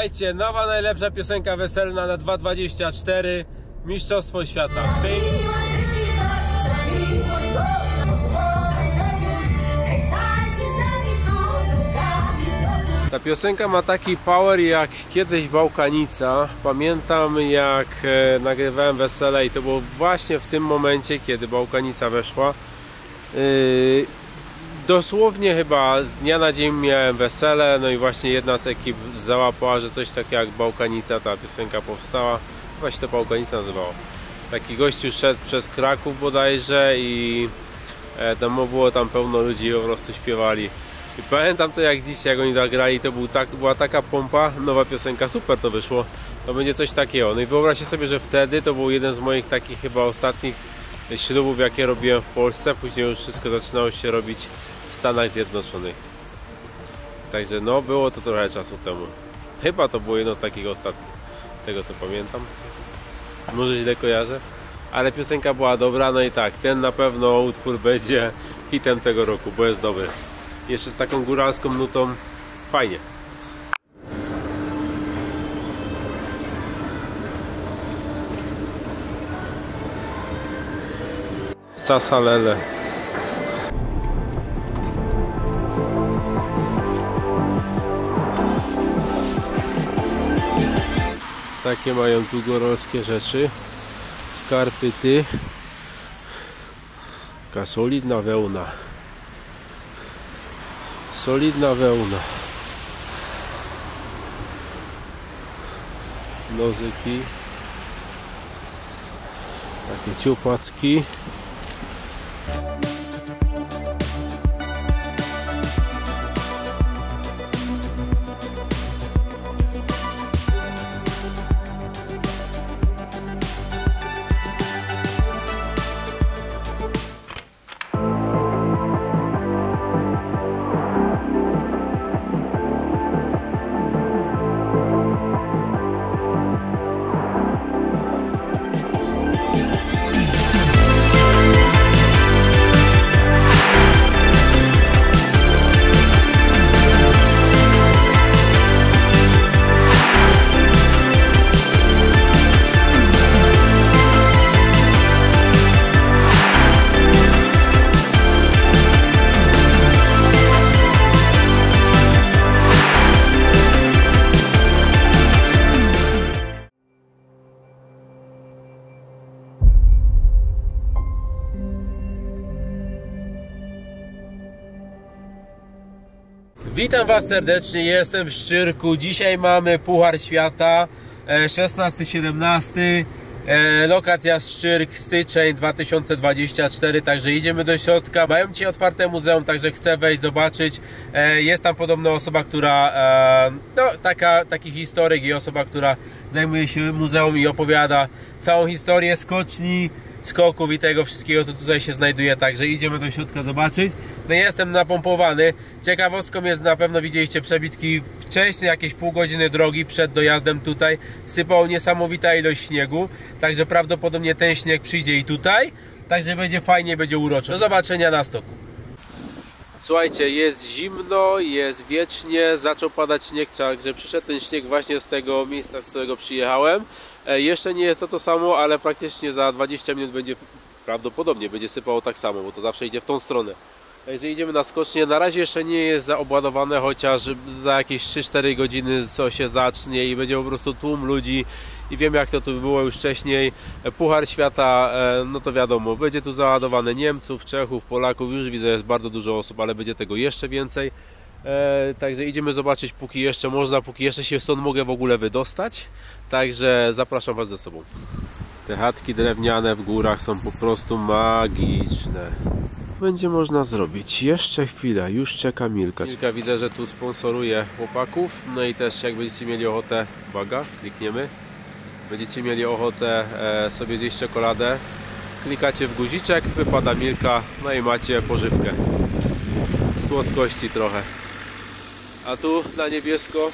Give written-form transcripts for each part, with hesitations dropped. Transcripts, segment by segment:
Słuchajcie, nowa najlepsza piosenka weselna na 2024, Mistrzostwo Świata. Ta piosenka ma taki power jak kiedyś Bałkanica. Pamiętam, jak nagrywałem wesele i to było właśnie w tym momencie, kiedy Bałkanica weszła. Dosłownie chyba z dnia na dzień miałem wesele, no i właśnie jedna z ekip załapała, że coś takiego jak Bałkanica, ta piosenka powstała. Właśnie to Bałkanica nazywało. Taki gościu szedł przez Kraków bodajże i było tam pełno ludzi i po prostu śpiewali. I pamiętam to jak dzisiaj, jak oni zagrali, to była taka pompa, nowa piosenka, super to wyszło. To będzie coś takiego. No i wyobraźcie sobie, że wtedy to był jeden z moich takich chyba ostatnich ślubów, jakie robiłem w Polsce. Później już wszystko zaczynało się robić w Stanach Zjednoczonych. Także no, było to trochę czasu temu. Chyba to było jedno z takich ostatnich, z tego co pamiętam. Może źle kojarzę, ale piosenka była dobra. No i tak, ten na pewno utwór będzie hitem tego roku, bo jest dobry. Jeszcze z taką góralską nutą, fajnie. Sasalele. Takie mają tu góralskie rzeczy. Skarpety. Taka solidna wełna. Solidna wełna. Nozyki. Takie ciupacki. Witam Was serdecznie, jestem w Szczyrku. Dzisiaj mamy Puchar Świata 16-17. Lokacja Szczyrk, styczeń 2024, także idziemy do środka. Mają dzisiaj otwarte muzeum, także chcę wejść, zobaczyć. Jest tam podobno osoba, która no, taki historyk i osoba, która zajmuje się muzeum i opowiada całą historię skoczni, skoków i tego wszystkiego, co tutaj się znajduje, także idziemy do środka zobaczyć. No jestem napompowany. Ciekawostką jest, na pewno widzieliście przebitki wcześniej, jakieś pół godziny drogi przed dojazdem tutaj sypało niesamowita ilość śniegu, także prawdopodobnie ten śnieg przyjdzie i tutaj, także będzie fajnie, będzie uroczo. Do zobaczenia na stoku. Słuchajcie, jest zimno, jest wiecznie, zaczął padać śnieg, także przyszedł ten śnieg właśnie z tego miejsca, z którego przyjechałem. Jeszcze nie jest to samo, ale praktycznie za 20 minut będzie, prawdopodobnie będzie sypało tak samo, bo to zawsze idzie w tą stronę. Także idziemy na skocznie, na razie jeszcze nie jest zaobładowane, chociaż za jakieś 3-4 godziny co się zacznie i będzie po prostu tłum ludzi i wiem, jak to tu było już wcześniej. Puchar Świata, no to wiadomo, będzie tu załadowane Niemców, Czechów, Polaków, już widzę, jest bardzo dużo osób, ale będzie tego jeszcze więcej. Także idziemy zobaczyć, póki jeszcze można, póki jeszcze się stąd mogę w ogóle wydostać. Także zapraszam Was ze sobą. Te chatki drewniane w górach są po prostu magiczne. Będzie można zrobić. Jeszcze chwilę, już czeka Milka. Milka widzę, że tu sponsoruje chłopaków. No i też jak będziecie mieli ochotę, uwaga, klikniemy. Będziecie mieli ochotę sobie zjeść czekoladę. Klikacie w guziczek, wypada Milka, no i macie pożywkę. Słodkości trochę. A tu na niebiesko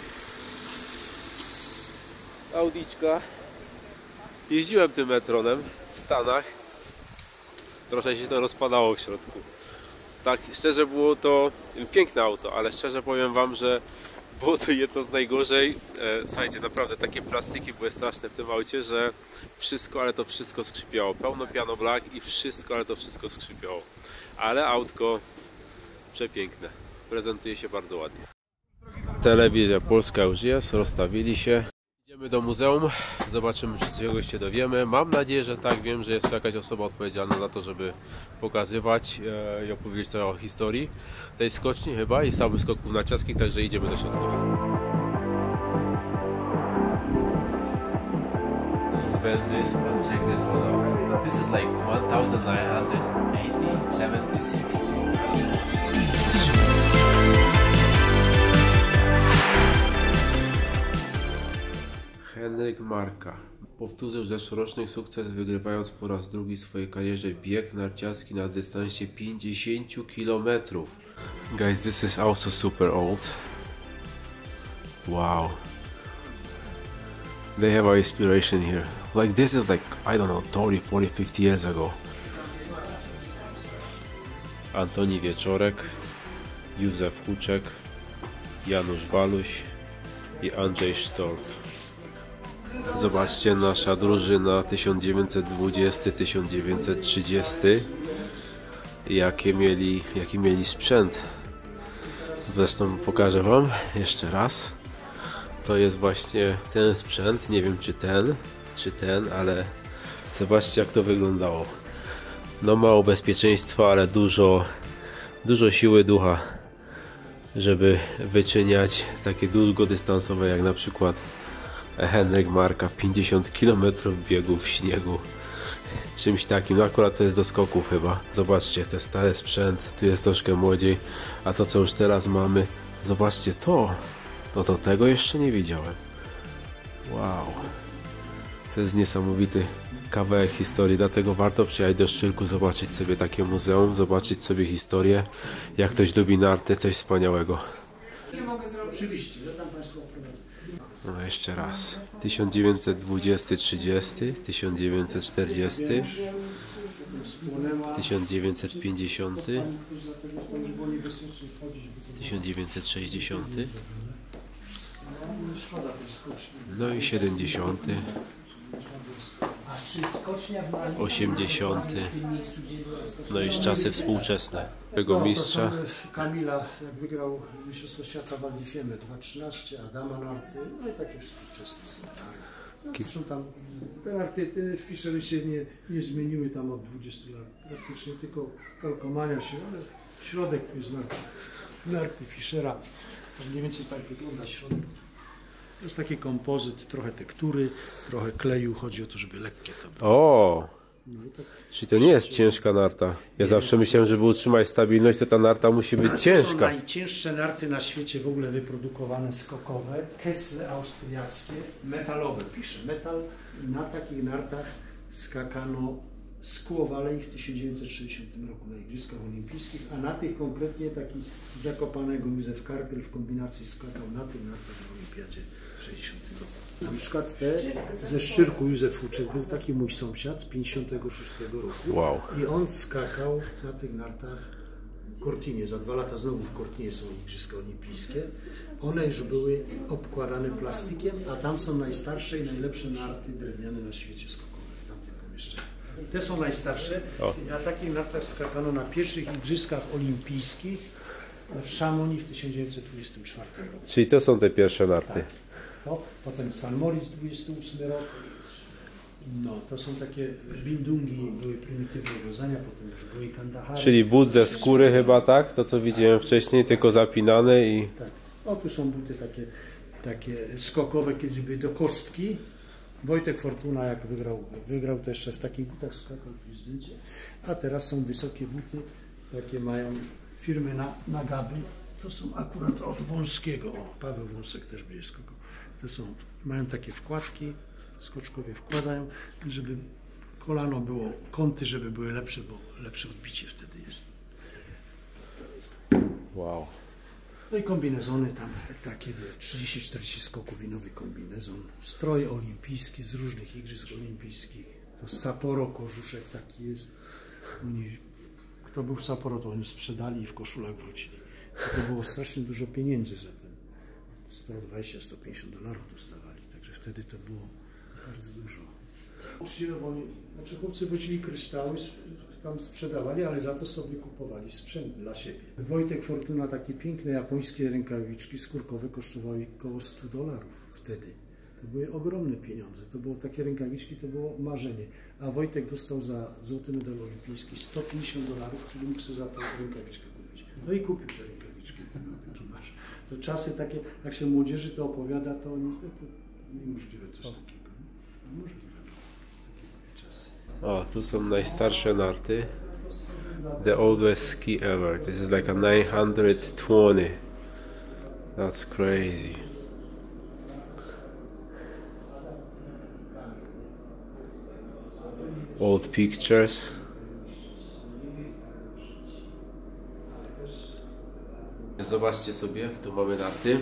Audiczka. Jeździłem tym e-tronem w Stanach. Trochę się to rozpadało w środku. Tak, szczerze było to piękne auto, ale szczerze powiem Wam, że było to jedno z najgorzej. Słuchajcie, naprawdę takie plastiki były straszne w tym aucie, że wszystko, ale to wszystko skrzypiało. Pełno piano black i wszystko, ale to wszystko skrzypiało. Ale autko przepiękne. Prezentuje się bardzo ładnie. Telewizja polska już jest, rozstawili się. Idziemy do muzeum, zobaczymy, czy czegoś się dowiemy. Mam nadzieję, że tak. Wiem, że jest to jakaś osoba odpowiedzialna za to, żeby pokazywać i opowiedzieć trochę o historii tej skoczni chyba i samych skoków narciarskich, także idziemy do środka. This is like 1976. Henryk Marka powtórzył zeszłoroczny sukces, wygrywając po raz drugi w swojej karierze bieg narciarski na dystansie 50 km. Guys, this is also super old. Wow. They have our inspiration here. Like this is like, I don't know, 30, 40, 50 years ago. Antoni Wieczorek, Józef Huczek, Janusz Waluś i Andrzej Sztorf. Zobaczcie, nasza drużyna 1920-1930. Jaki mieli sprzęt. Zresztą pokażę wam jeszcze raz. To jest właśnie ten sprzęt. Nie wiem czy ten, ale zobaczcie, jak to wyglądało. No mało bezpieczeństwa, ale dużo siły ducha, żeby wyczyniać takie długodystansowe, jak na przykład Henryk Marka, 50 km biegu w śniegu, czymś takim. No akurat to jest do skoków chyba. Zobaczcie, te stare sprzęt, tu jest troszkę młodziej, a to co już teraz mamy, zobaczcie to tego jeszcze nie widziałem. Wow, to jest niesamowity kawałek historii, dlatego warto przyjechać do Szczyrku, zobaczyć sobie takie muzeum, zobaczyć sobie historię. Jak ktoś lubi narty, coś wspaniałego. Oczywiście, że tam Państwo prowadzą. No jeszcze raz. 1920-30, 1940, 1950, 1960, no i 70, 80, no i czasy współczesne. Tego mistrza. Kamila, jak wygrał Mistrzostwo Świata w Val di Fiemme 2.13, Adama narty, no i takie współczesne są. No, zresztą tam te narty, te Fischery się nie zmieniły tam od 20 lat, praktycznie tylko kalkomania się, ale środek tu jest narty Fischera, tam mniej więcej tak wygląda środek. To jest taki kompozyt, trochę tektury, trochę kleju, chodzi o to, żeby lekkie to było. O! No i tak. Czyli to nie jest ciężka narta. Ja zawsze myślałem, żeby utrzymać stabilność, to ta narta musi być ciężka. To są najcięższe narty na świecie w ogóle wyprodukowane, skokowe, Kessle austriackie, metalowe, pisze metal. I na takich nartach skakano z Squaw Valley w 1960 roku na Igrzyskach Olimpijskich, a na tych konkretnie taki Zakopanego Józef Karpiel w kombinacji skakał na tych nartach na Olimpiadzie w 60 roku. Na przykład te ze Szczyrku Józef Huczek był taki mój sąsiad z 56 roku. Wow. I on skakał na tych nartach w Cortinie. Za 2 lata znowu w Cortinie są Igrzyska Olimpijskie. One już były obkładane plastikiem, a tam są najstarsze i najlepsze narty drewniane na świecie skokowe w tamtym pomieszczeniu. Te są najstarsze. Na takich nartach skakano na pierwszych Igrzyskach Olimpijskich w Chamonix w 1924 roku. Czyli to są te pierwsze narty. Tak. Potem San Moritz 28 rok. No, to są takie bindungi, były prymitywne wiązania, potem już były Kandahary. Czyli but ze skóry chyba, tak? To co widziałem wcześniej, tylko zapinane i... Tak. O, tu są buty takie skokowe, kiedyś były do kostki. Wojtek Fortuna jak wygrał też w takich butach skakał w zdjęcie. A teraz są wysokie buty, takie mają firmy na gaby. To są akurat od Wąskiego. O, Paweł Wąsek też będzie skakał. To są, mają takie wkładki, skoczkowie wkładają, żeby kolano było, kąty, żeby były lepsze, bo lepsze odbicie wtedy jest. Wow. No i kombinezony tam takie 30-40 skoków i nowy kombinezon. Stroje olimpijskie z różnych igrzysk olimpijskich. To Sapporo kożuszek taki jest. Kto był w Sapporo, to oni sprzedali i w koszulach wrócili. To było strasznie dużo pieniędzy za ten 120-150 dolarów dostawali, także wtedy to było bardzo dużo. Znaczy chłopcy wozili kryształy, tam sprzedawali, ale za to sobie kupowali sprzęt dla siebie. Wojtek Fortuna, takie piękne japońskie rękawiczki skórkowe kosztowały około 100 dolarów wtedy. To były ogromne pieniądze, to było takie rękawiczki, to było marzenie. A Wojtek dostał za złoty medal olimpijski 150 dolarów, czyli mógł sobie za to rękawiczkę kupić. No i kupił te rękawiczki. To czasy takie, jak się młodzieży to opowiada, to niemożliwe coś takiego. No, możliwe. O, tu są najstarsze narty. The oldest ski ever. This is like a 920. That's crazy. Old pictures. Zobaczcie sobie, tu mamy narty.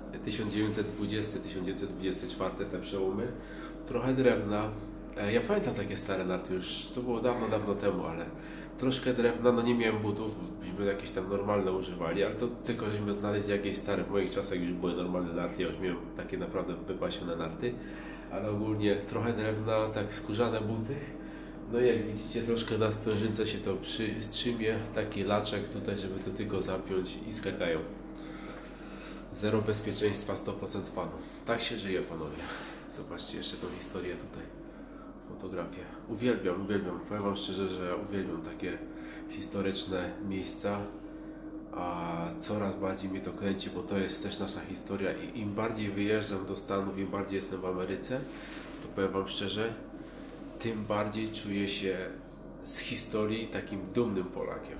1920-1924 te przełomy. Trochę drewna. Ja pamiętam takie stare narty już, to było dawno, dawno temu, ale troszkę drewna, no nie miałem butów, byśmy jakieś tam normalne używali, ale to tylko żeśmy znaleźli jakieś stare, w moich czasach już były normalne narty, ja już miałem takie naprawdę wypasione narty, ale ogólnie trochę drewna, tak skórzane buty, no i jak widzicie troszkę na sprężynce się to trzymie, taki laczek tutaj, żeby to tylko zapiąć i skakają. Zero bezpieczeństwa, 100% fanu. Tak się żyje, panowie. Zobaczcie jeszcze tą historię tutaj. Fotografię. Uwielbiam. Powiem wam szczerze, że uwielbiam takie historyczne miejsca, a coraz bardziej mnie to kręci, bo to jest też nasza historia i im bardziej wyjeżdżam do Stanów, im bardziej jestem w Ameryce, to powiem wam szczerze, tym bardziej czuję się z historii takim dumnym Polakiem.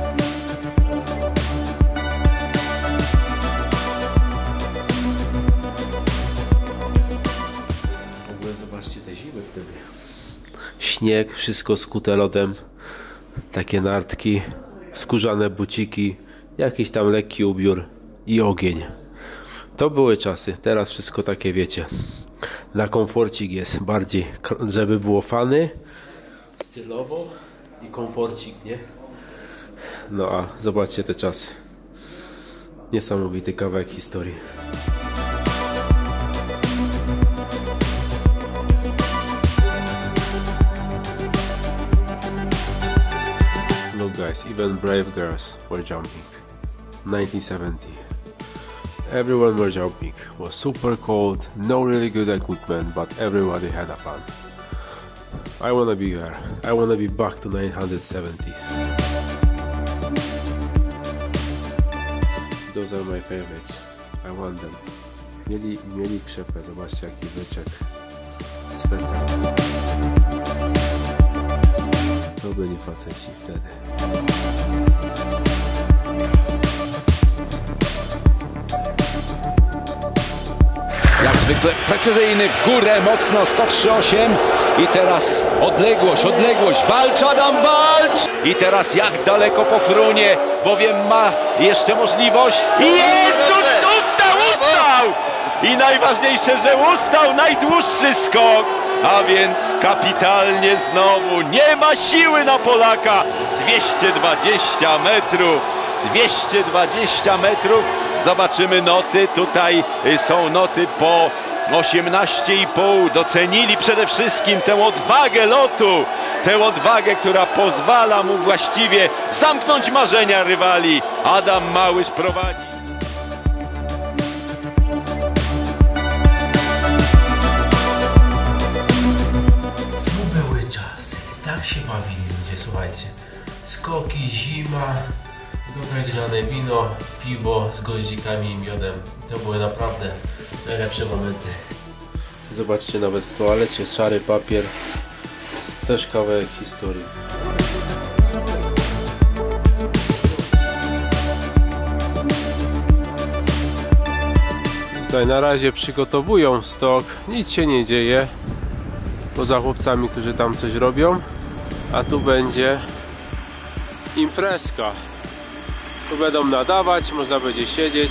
Zobaczcie te zimy wtedy. Śnieg, wszystko skute lodem. Takie nartki, skórzane buciki, jakiś tam lekki ubiór i ogień. To były czasy. Teraz wszystko takie, wiecie, na komforcik jest bardziej, żeby było fany, stylowo i komforcik, nie? No a zobaczcie te czasy. Niesamowity kawałek historii. Guys, even brave girls were jumping. 1970. Everyone were jumping. It was super cold, no really good equipment, but everybody had a fun. I wanna be there. I wanna be back to 1970s. Those are my favorites. I want them. Mieli krzepę, zobaczcie jaki wyczek. Sweter. To byli faceci wtedy. Jak zwykle precyzyjny w górę, mocno 103,8 i teraz odległość, walcz Adam, walcz! I teraz jak daleko po frunie, bowiem ma jeszcze możliwość i jest, ustał! I najważniejsze, że ustał najdłuższy skok, a więc kapitalnie znowu, nie ma siły na Polaka, 220 metrów, 220 metrów. Zobaczymy noty, tutaj są noty po 18,5. Docenili przede wszystkim tę odwagę lotu, tę odwagę, która pozwala mu właściwie zamknąć marzenia rywali. Adam Małysz prowadzi. Tu były czasy, tak się bawili ludzie, słuchajcie. Skoki, zima, dobre grzane wino, piwo z goździkami i miodem. To były naprawdę najlepsze momenty. Zobaczcie, nawet w toalecie szary papier. Też kawałek historii. Tutaj na razie przygotowują stok. Nic się nie dzieje. Poza chłopcami, którzy tam coś robią. A tu będzie imprezka. Tu będą nadawać, można będzie siedzieć.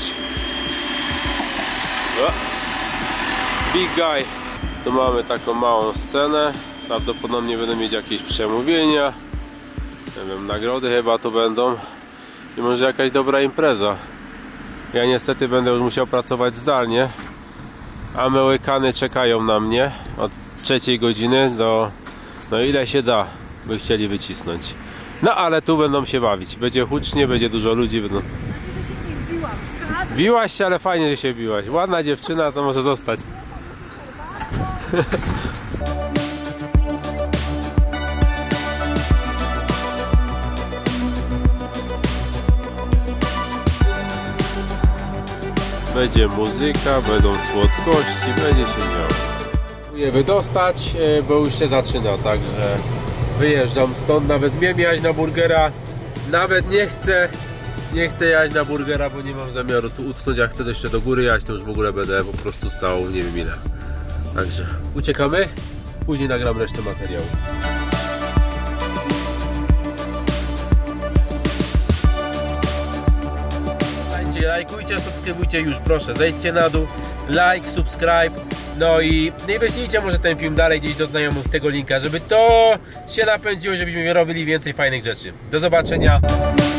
Big guy. Tu mamy taką małą scenę. Prawdopodobnie będą mieć jakieś przemówienia. Nie wiem, nagrody chyba to będą. I może jakaś dobra impreza. Ja niestety będę już musiał pracować zdalnie, a Mełykany czekają na mnie od 3 godziny do, no ile się da, by chcieli wycisnąć. No ale tu będą się bawić, będzie hucznie, będzie dużo ludzi. Będą... Biłaś się, ale fajnie, że się biłaś. Ładna dziewczyna, to może zostać. Będzie muzyka, będą słodkości, będzie się działo. Próbuję wydostać, bo już się zaczyna, także wyjeżdżam stąd. Nawet miałem jechać na burgera, nawet nie chcę jechać na burgera, bo nie mam zamiaru tu utknąć. Jak chcę jeszcze do góry jechać, to już w ogóle będę po prostu stał nie wiem ile. Także uciekamy, później nagram resztę materiału. Lajkujcie, subskrybujcie już, proszę, zejdźcie na dół, like, subscribe, no i wyślijcie może ten film dalej gdzieś do znajomych tego linka, żeby to się napędziło, żebyśmy robili więcej fajnych rzeczy. Do zobaczenia.